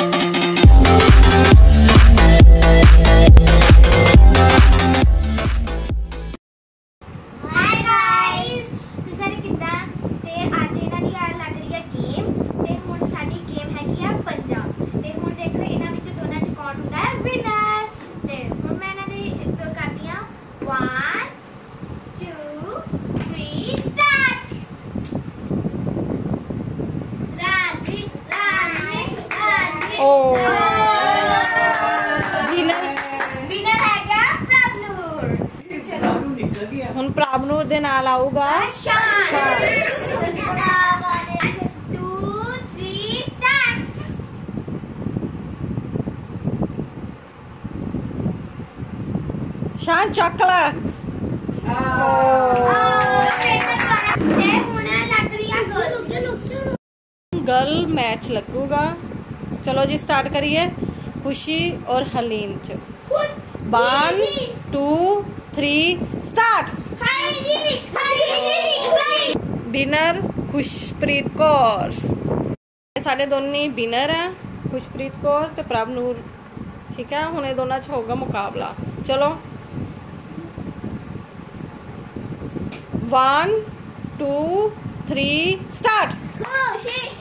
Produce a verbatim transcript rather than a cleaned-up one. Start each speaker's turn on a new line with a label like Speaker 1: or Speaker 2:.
Speaker 1: ਹੁਣ ਪ੍ਰਭਨੂਰ ਦੇ ਨਾਲ ਆਊਗਾ शान चक ला गर्ल मैच लगूगा। चलो जी स्टार्ट करिए। खुशी और हलीम च one two three start. Winner Khushpreet Kaur. साढ़े दोनों विनर हैं, खुशप्रीत कौर ते प्रभनूर। ठीक है, हुणे दोनों च होगा मुकाबला। चलो वन टू थ्री स्टार्ट।